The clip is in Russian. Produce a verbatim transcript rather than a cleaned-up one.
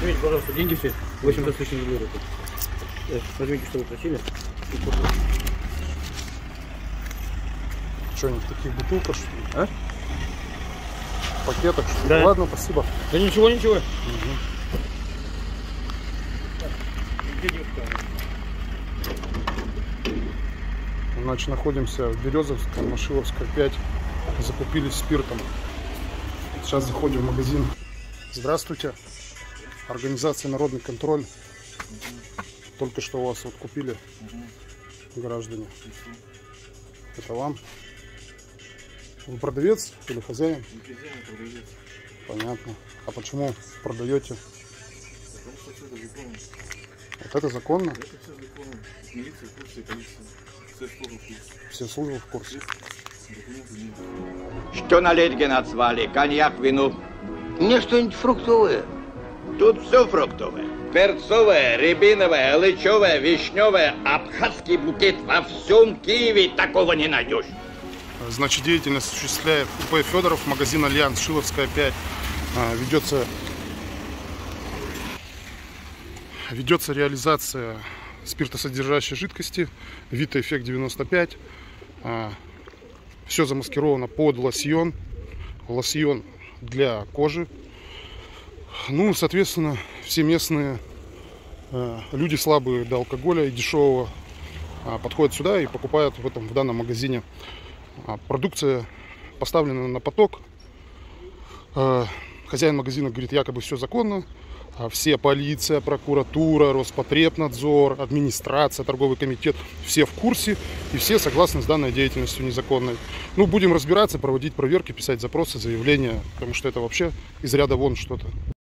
Возьмите, пожалуйста, деньги все. восемьдесят с лишним рублей. Возьмите, что вы просили. Что, они в таких бутылках, что ли? А? В пакетах, что ли? Да. Ладно, спасибо. Да ничего, ничего. Угу. Значит, находимся в Березовской, Машиловской пять. Закупились спиртом. Сейчас заходим в магазин. Здравствуйте. Организация «Народный контроль». Только что у вас вот купили, граждане. Это вам? Вы продавец или хозяин? Хозяин, продавец. Понятно. А почему продаете? Потому что все это законно. Вот это законно? Это все законно. Милиция в курсе, полиция. Все службы в курсе. Все службы в курсе. Документы нет. Что налить, Геннадий Свали? Коньяк, вину? Мне что-нибудь фруктовое. Тут все фруктовое. Перцовое, рябиновое, лычевое, вишневое, абхазский букет. Во всем Киеве такого не найдешь. Значит, деятельность осуществляет УП Федоров, магазин Альянс, Шиловская пять. Ведется, ведется реализация спиртосодержащей жидкости Vita Effect девяносто пять. Все замаскировано под лосьон. Лосьон для кожи. Ну, соответственно, все местные люди слабые до алкоголя и дешевого подходят сюда и покупают в этом в данном магазине. Продукция поставлена на поток. Хозяин магазина говорит, якобы все законно. Все, полиция, прокуратура, Роспотребнадзор, администрация, торговый комитет, все в курсе и все согласны с данной деятельностью незаконной. Ну, будем разбираться, проводить проверки, писать запросы, заявления, потому что это вообще из ряда вон что-то.